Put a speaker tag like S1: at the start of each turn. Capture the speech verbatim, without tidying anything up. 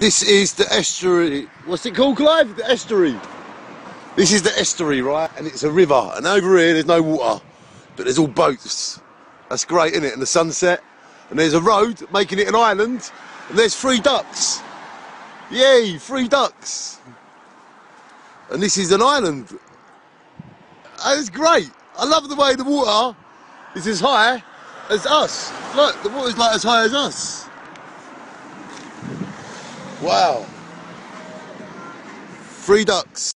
S1: This is the estuary. What's it called, Clive? The estuary. This is the estuary, right? And it's a river. And over here, there's no water, but there's all boats. That's great, isn't it? And the sunset. And there's a road making it an island. And there's three ducks. Yay, three ducks. And this is an island. And it's great. I love the way the water is as high as us. Look, the water's like as high as us. Wow. Three ducks.